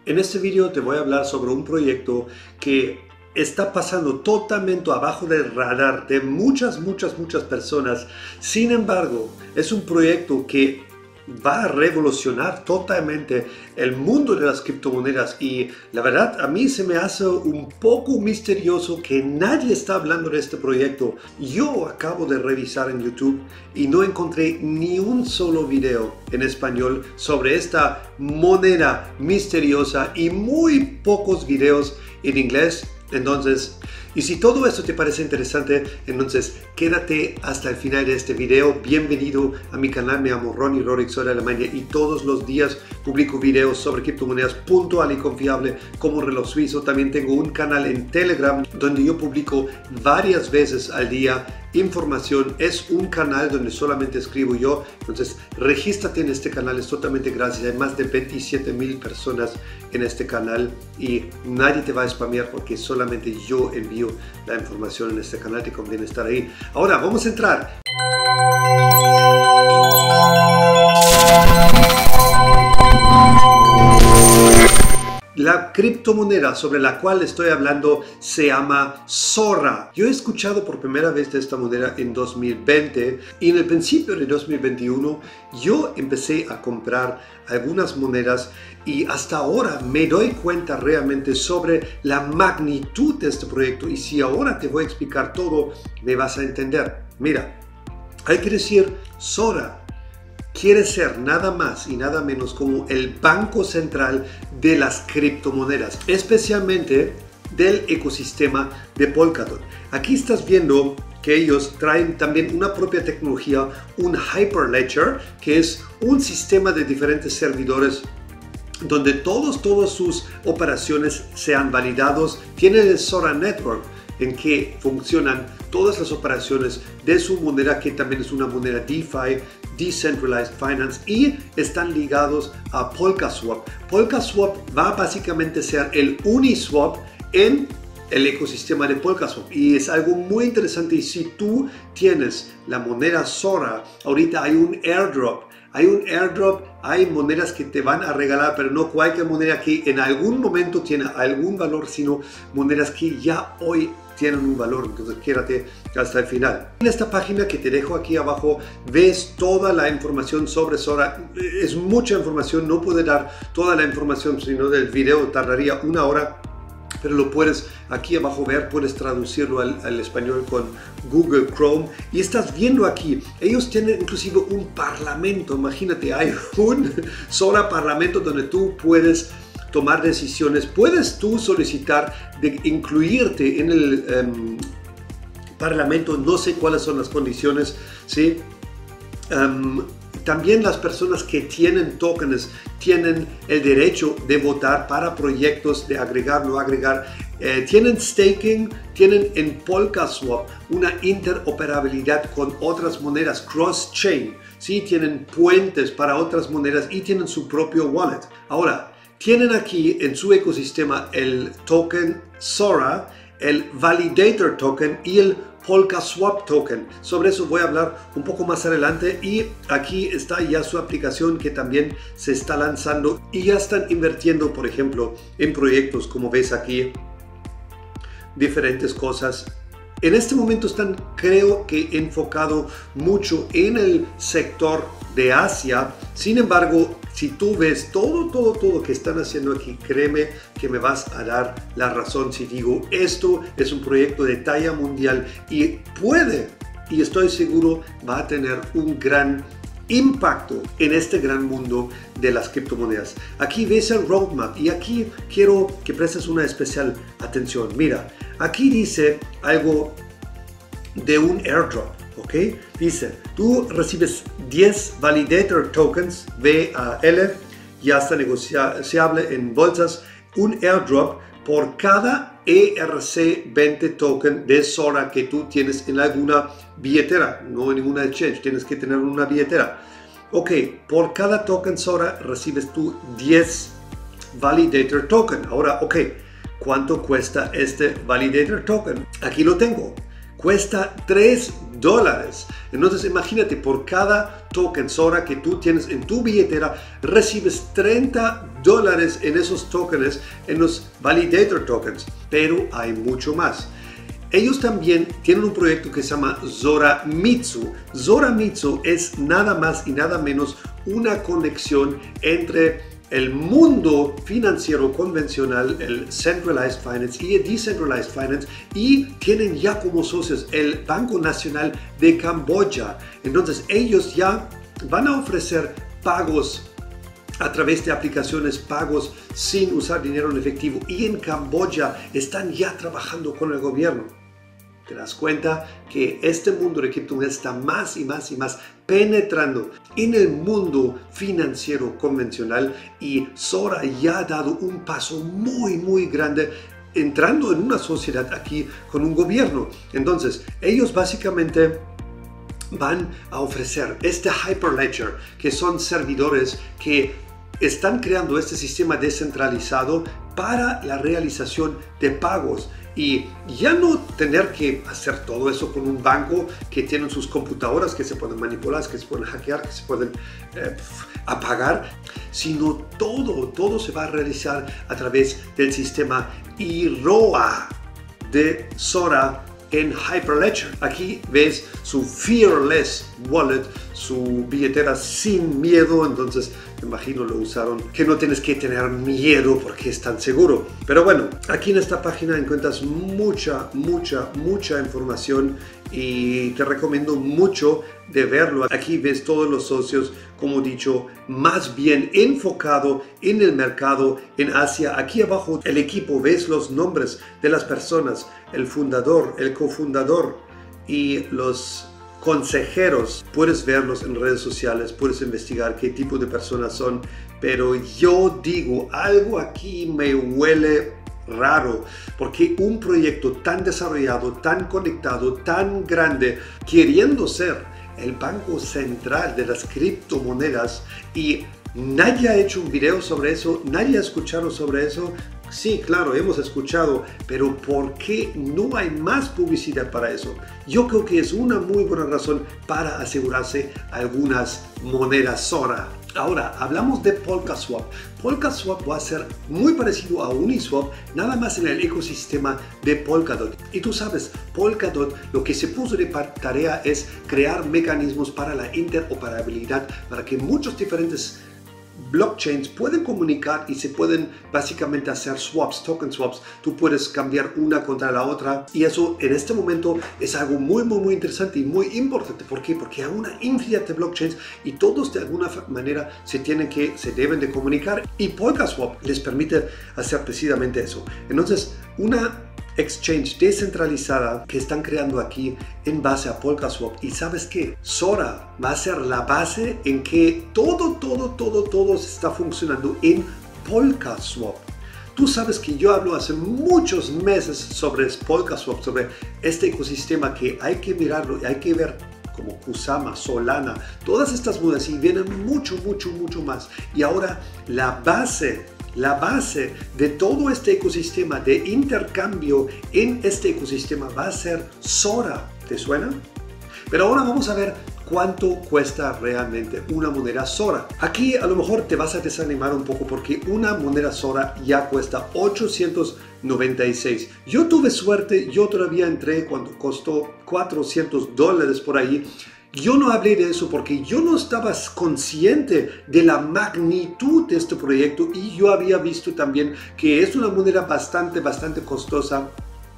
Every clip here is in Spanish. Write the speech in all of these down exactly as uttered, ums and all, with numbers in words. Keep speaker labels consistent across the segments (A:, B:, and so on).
A: En este video te voy a hablar sobre un proyecto que está pasando totalmente abajo del radar de muchas, muchas, muchas personas. Sin embargo, es un proyecto que va a revolucionar totalmente el mundo de las criptomonedas y la verdad a mí se me hace un poco misterioso que nadie está hablando de este proyecto. Yo acabo de revisar en YouTube y no encontré ni un solo video en español sobre esta moneda misteriosa y muy pocos videos en inglés. Entonces, y si todo esto te parece interesante, entonces quédate hasta el final de este video. Bienvenido a mi canal, me llamo Ronnie Rorik, soy de Alemania y todos los días publico videos sobre criptomonedas puntual y confiable como reloj suizo. También tengo un canal en Telegram donde yo publico varias veces al día información. Es un canal donde solamente escribo yo, entonces regístrate en este canal, es totalmente gratis. Hay más de veintisiete mil personas en este canal y nadie te va a spamear porque solamente yo envío la información en este canal, te conviene estar ahí. Ahora vamos a entrar. La criptomoneda sobre la cual estoy hablando se llama Sora. Yo he escuchado por primera vez de esta moneda en dos mil veinte y en el principio de dos mil veintiuno yo empecé a comprar algunas monedas y hasta ahora me doy cuenta realmente sobre la magnitud de este proyecto, y si ahora te voy a explicar todo me vas a entender. Mira, hay que decir, Sora quiere ser nada más y nada menos como el banco central de las criptomonedas, especialmente del ecosistema de Polkadot. Aquí estás viendo que ellos traen también una propia tecnología, un Hyperledger, que es un sistema de diferentes servidores donde todos, todas sus operaciones sean validados. Tienen el Sora Network, en que funcionan todas las operaciones de su moneda, que también es una moneda DeFi, Decentralized Finance, y están ligados a PolkaSwap. PolkaSwap va básicamente a ser el Uniswap en el ecosistema de PolkaSwap y es algo muy interesante. Y si tú tienes la moneda Sora, ahorita hay un airdrop. Hay un airdrop, hay monedas que te van a regalar, pero no cualquier moneda que en algún momento tiene algún valor, sino monedas que ya hoy tienen un valor. Entonces quédate hasta el final. En esta página que te dejo aquí abajo ves toda la información sobre Sora. Es mucha información, no puedo dar toda la información, sino del video tardaría una hora. Pero lo puedes aquí abajo ver, puedes traducirlo al, al español con Google Chrome. Y estás viendo aquí, ellos tienen inclusive un parlamento. Imagínate, hay un Sora parlamento donde tú puedes tomar decisiones. Puedes tú solicitar de incluirte en el um, parlamento. No sé cuáles son las condiciones, ¿sí? Um, También las personas que tienen tokens tienen el derecho de votar para proyectos, de agregar, no agregar. Eh, tienen staking, tienen en PolkaSwap una interoperabilidad con otras monedas, cross-chain. ¿Sí? Tienen puentes para otras monedas y tienen su propio wallet. Ahora, tienen aquí en su ecosistema el token Sora, el Validator Token y el PolkaSwap Token. Sobre eso voy a hablar un poco más adelante. Y aquí está ya su aplicación que también se está lanzando y ya están invirtiendo, por ejemplo, en proyectos como ves aquí, diferentes cosas. En este momento están, creo que, enfocado mucho en el sector de Asia. Sin embargo, si tú ves todo, todo, todo que están haciendo aquí, créeme que me vas a dar la razón si digo esto es un proyecto de talla mundial y puede, y estoy seguro, va a tener un gran impacto en este gran mundo de las criptomonedas. Aquí ves el roadmap y aquí quiero que prestes una especial atención. Mira, aquí dice algo de un airdrop, ¿ok? Dice, tú recibes diez Validator Tokens, V A L, ya está negociable en bolsas, un airdrop por cada E R C veinte token de Sora que tú tienes en alguna billetera, no en ninguna exchange, tienes que tener una billetera. Ok, por cada token Sora recibes tú diez Validator Token. Ahora, ok, ¿cuánto cuesta este Validator Token? Aquí lo tengo. cuesta tres dólares. Entonces imagínate, por cada token Sora que tú tienes en tu billetera, recibes treinta dólares en esos tokens, en los Validator Tokens. Pero hay mucho más. Ellos también tienen un proyecto que se llama Zoramitsu. Zoramitsu es nada más y nada menos una conexión entre el mundo financiero convencional, el Centralized Finance y el Decentralized Finance, y tienen ya como socios el Banco Nacional de Camboya. Entonces ellos ya van a ofrecer pagos a través de aplicaciones, pagos sin usar dinero en efectivo, y en Camboya están ya trabajando con el gobierno. Te das cuenta que este mundo de criptomonedas está más y más y más penetrando en el mundo financiero convencional, y Sora ya ha dado un paso muy muy grande entrando en una sociedad aquí con un gobierno. Entonces ellos básicamente van a ofrecer este Hyperledger, que son servidores que están creando este sistema descentralizado para la realización de pagos. Y ya no tener que hacer todo eso con un banco que tienen sus computadoras que se pueden manipular, que se pueden hackear, que se pueden eh, apagar, sino todo, todo se va a realizar a través del sistema I R O A de Sora en Hyperledger. Aquí ves su Fearless Wallet, su billetera sin miedo. Entonces me imagino lo usaron, que no tienes que tener miedo porque es tan seguro. Pero bueno, aquí en esta página encuentras mucha, mucha, mucha información y te recomiendo mucho de verlo. Aquí ves todos los socios, como dicho, más bien enfocado en el mercado en Asia. Aquí abajo el equipo, ves los nombres de las personas, el fundador, el cofundador y los consejeros. Puedes verlos en redes sociales, puedes investigar qué tipo de personas son, pero yo digo, algo aquí me huele raro, porque un proyecto tan desarrollado, tan conectado, tan grande, queriendo ser el banco central de las criptomonedas, y nadie ha hecho un video sobre eso, nadie ha escuchado sobre eso. Sí, claro, hemos escuchado, pero ¿por qué no hay más publicidad para eso? Yo creo que es una muy buena razón para asegurarse algunas monedas Sora. Ahora, hablamos de Polkaswap. Polkaswap va a ser muy parecido a Uniswap, nada más en el ecosistema de Polkadot. Y tú sabes, Polkadot lo que se puso de tarea es crear mecanismos para la interoperabilidad, para que muchos diferentes blockchains pueden comunicar y se pueden básicamente hacer swaps, token swaps. Tú puedes cambiar una contra la otra, y eso en este momento es algo muy muy muy interesante y muy importante. ¿Por qué? Porque hay una infinidad de blockchains y todos de alguna manera se tienen que, se deben de comunicar, y Polkaswap les permite hacer precisamente eso. Entonces, una exchange descentralizada que están creando aquí en base a Polkaswap. Y ¿sabes qué? Sora va a ser la base en que todo, todo, todo, todo está funcionando en Polkaswap. Tú sabes que yo hablo hace muchos meses sobre Polkaswap, sobre este ecosistema que hay que mirarlo y hay que ver, como Kusama, Solana, todas estas monedas, y vienen mucho, mucho, mucho más. Y ahora la base La base de todo este ecosistema de intercambio en este ecosistema va a ser Sora. ¿Te suena? Pero ahora vamos a ver cuánto cuesta realmente una moneda Sora. Aquí a lo mejor te vas a desanimar un poco, porque una moneda Sora ya cuesta ochocientos noventa y seis. Yo tuve suerte, yo todavía entré cuando costó cuatrocientos dólares por ahí. Yo no hablé de eso porque yo no estaba consciente de la magnitud de este proyecto, y yo había visto también que es una moneda bastante, bastante costosa.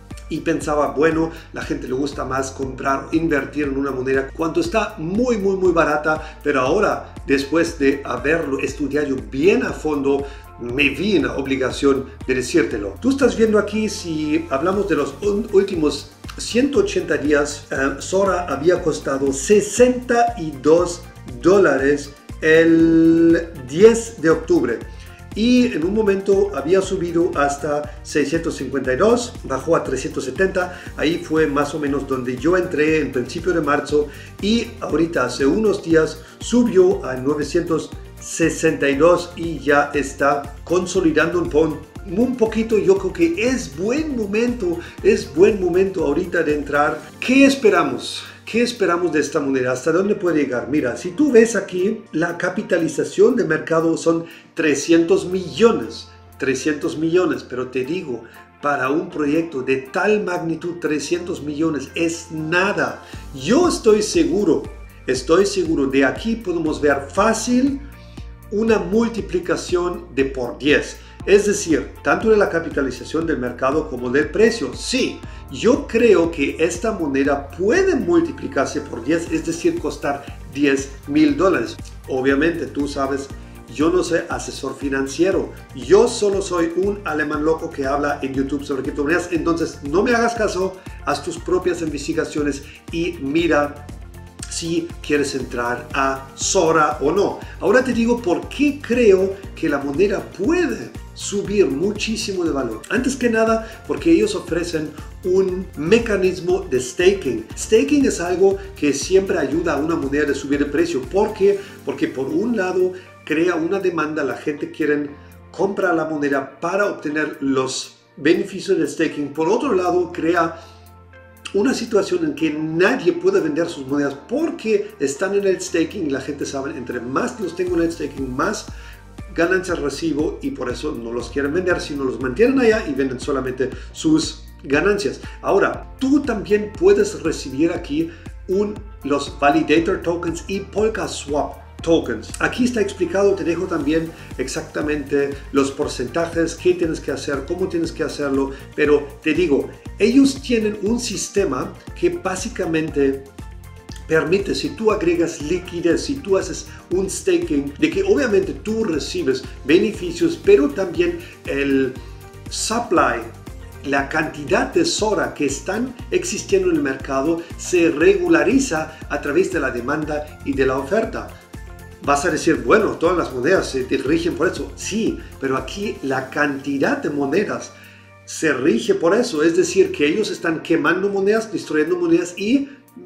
A: Y pensaba, bueno, la gente le gusta más comprar, invertir en una moneda cuando está muy, muy, muy barata. Pero ahora, después de haberlo estudiado bien a fondo, me vi en la obligación de decírtelo. Tú estás viendo aquí, si hablamos de los últimos ciento ochenta días, uh, Sora había costado sesenta y dos dólares el diez de octubre. Y en un momento había subido hasta seiscientos cincuenta y dos, bajó a trescientos setenta, ahí fue más o menos donde yo entré en principio de marzo, y ahorita hace unos días subió a novecientos sesenta y dos y ya está consolidando un, un poquito, yo creo que es buen momento, es buen momento ahorita de entrar. ¿Qué esperamos? ¿Qué esperamos de esta moneda? ¿Hasta dónde puede llegar? Mira, si tú ves aquí, la capitalización de mercado son trescientos millones, trescientos millones, pero te digo, para un proyecto de tal magnitud, trescientos millones es nada. Yo estoy seguro, estoy seguro, de aquí podemos ver fácil una multiplicación de por diez. Es decir, tanto de la capitalización del mercado como del precio. Sí, yo creo que esta moneda puede multiplicarse por diez, es decir, costar diez mil dólares. Obviamente, tú sabes, yo no soy asesor financiero. Yo solo soy un alemán loco que habla en YouTube sobre criptomonedas. Entonces, no me hagas caso, haz tus propias investigaciones y mira si quieres entrar a Sora o no. Ahora te digo por qué creo que la moneda puede subir muchísimo de valor. Antes que nada, porque ellos ofrecen un mecanismo de staking. Staking es algo que siempre ayuda a una moneda de subir de precio. ¿Por qué? Porque por un lado crea una demanda, la gente quiere comprar la moneda para obtener los beneficios del staking. Por otro lado, crea una situación en que nadie puede vender sus monedas porque están en el staking y la gente sabe, entre más los tengo en el staking, más ganancias recibo y por eso no los quieren vender, sino los mantienen allá y venden solamente sus ganancias. Ahora, tú también puedes recibir aquí un, los Validator Tokens y Polkaswap Tokens. Aquí está explicado, te dejo también exactamente los porcentajes, qué tienes que hacer, cómo tienes que hacerlo, pero te digo, ellos tienen un sistema que básicamente permite, si tú agregas liquidez, si tú haces un staking, de que obviamente tú recibes beneficios, pero también el supply, la cantidad de Sora que están existiendo en el mercado se regulariza a través de la demanda y de la oferta. Vas a decir, bueno, todas las monedas se rigen por eso. Sí, pero aquí la cantidad de monedas se rige por eso. Es decir, que ellos están quemando monedas, destruyendo monedas y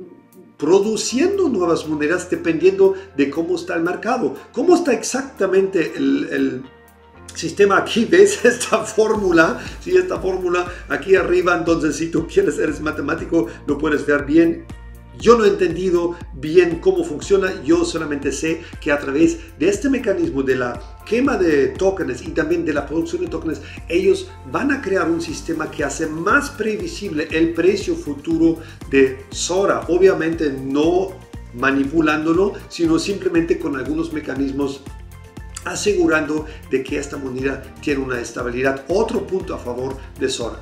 A: produciendo nuevas monedas dependiendo de cómo está el mercado. ¿Cómo está exactamente el, el sistema? Aquí ves esta fórmula, sí, esta fórmula aquí arriba. Entonces, si tú quieres, eres matemático, lo puedes ver bien. Yo no he entendido bien cómo funciona, yo solamente sé que a través de este mecanismo de la quema de tokens y también de la producción de tokens, ellos van a crear un sistema que hace más previsible el precio futuro de Sora. Obviamente no manipulándolo, sino simplemente con algunos mecanismos asegurando de que esta moneda tiene una estabilidad. Otro punto a favor de Sora.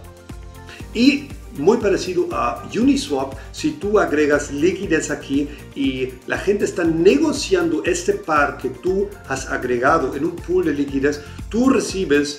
A: Y muy parecido a Uniswap, si tú agregas liquidez aquí y la gente está negociando este par que tú has agregado en un pool de liquidez, tú recibes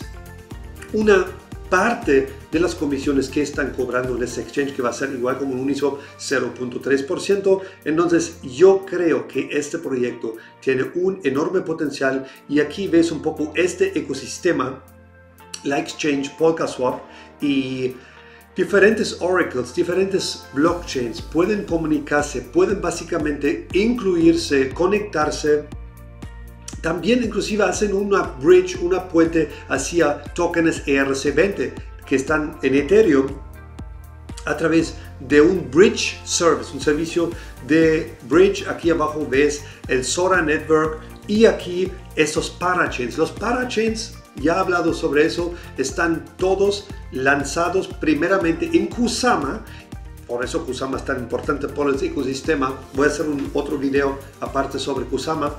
A: una parte de las comisiones que están cobrando en ese exchange, que va a ser igual como en Uniswap, cero punto tres por ciento. Entonces yo creo que este proyecto tiene un enorme potencial y aquí ves un poco este ecosistema, la exchange Polkaswap y diferentes oracles, diferentes blockchains pueden comunicarse, pueden básicamente incluirse, conectarse. También inclusive hacen una bridge, una puente hacia tokens E R C veinte que están en Ethereum a través de un bridge service, un servicio de bridge. Aquí abajo ves el Sora Network y aquí esos parachains. Los parachains, ya he hablado sobre eso, están todos lanzados primeramente en Kusama. Por eso Kusama es tan importante por el ecosistema. Voy a hacer un otro video aparte sobre Kusama.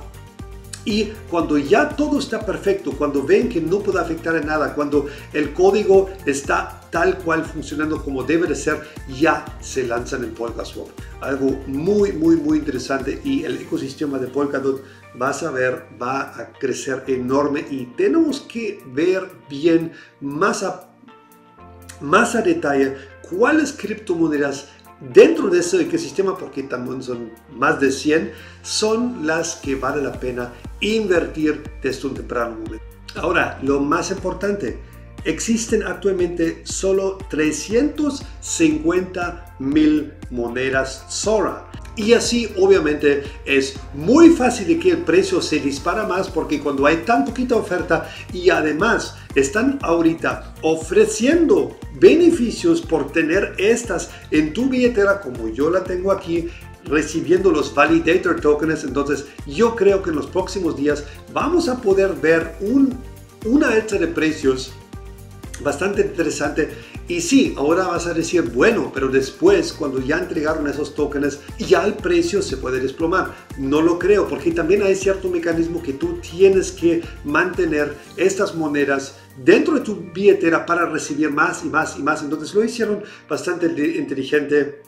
A: Y cuando ya todo está perfecto, cuando ven que no puede afectar en nada, cuando el código está tal cual funcionando como debe de ser, ya se lanzan en Polkaswap. Algo muy, muy, muy interesante, y el ecosistema de Polkadot, vas a ver, va a crecer enorme y tenemos que ver bien, más a, más a detalle, cuáles criptomonedas dentro de ese ecosistema, porque también son más de cien, son las que vale la pena invertir desde un temprano momento. Ahora, lo más importante, existen actualmente solo trescientas cincuenta mil monedas Sora. Y así obviamente es muy fácil de que el precio se dispara más porque cuando hay tan poquita oferta y además están ahorita ofreciendo beneficios por tener estas en tu billetera como yo la tengo aquí, recibiendo los validator tokens. Entonces yo creo que en los próximos días vamos a poder ver un, una alza de precios bastante interesante. Y sí, ahora vas a decir, bueno, pero después cuando ya entregaron esos tokens, ya el precio se puede desplomar. No lo creo, porque también hay cierto mecanismo que tú tienes que mantener estas monedas dentro de tu billetera para recibir más y más y más. Entonces lo hicieron bastante inteligente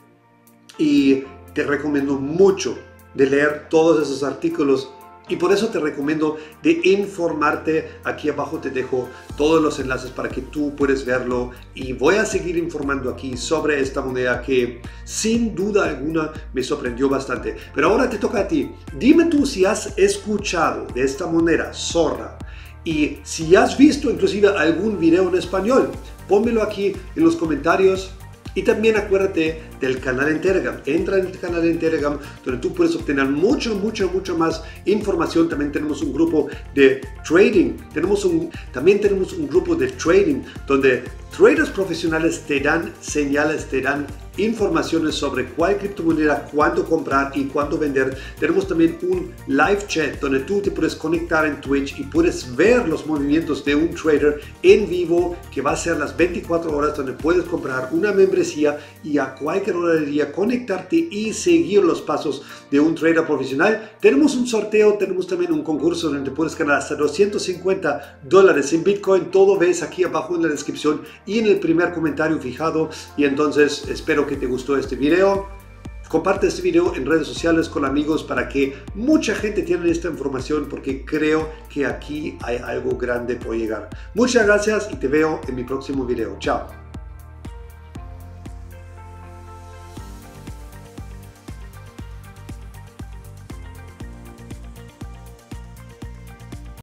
A: y te recomiendo mucho de leer todos esos artículos. Y por eso te recomiendo de informarte. Aquí abajo te dejo todos los enlaces para que tú puedas verlo. Y voy a seguir informando aquí sobre esta moneda que sin duda alguna me sorprendió bastante. Pero ahora te toca a ti. Dime tú si has escuchado de esta moneda, Zorra. Y si has visto inclusive algún video en español, pónmelo aquí en los comentarios. Y también acuérdate del canal en Telegram. Entra en el canal en Telegram donde tú puedes obtener mucho, mucho, mucho más información. También tenemos un grupo de trading. Tenemos un, también tenemos un grupo de trading donde traders profesionales te dan señales, te dan informaciones sobre cuál criptomoneda, cuándo comprar y cuándo vender. Tenemos también un live chat donde tú te puedes conectar en Twitch y puedes ver los movimientos de un trader en vivo, que va a ser las veinticuatro horas, donde puedes comprar una membresía y a cualquier hora del día conectarte y seguir los pasos de un trader profesional. Tenemos un sorteo, tenemos también un concurso donde puedes ganar hasta doscientos cincuenta dólares en Bitcoin. Todo ves aquí abajo en la descripción y en el primer comentario fijado. Y entonces espero que te gustó este video. Comparte este video en redes sociales con amigos para que mucha gente tenga esta información, porque creo que aquí hay algo grande por llegar. Muchas gracias y te veo en mi próximo video. Chao.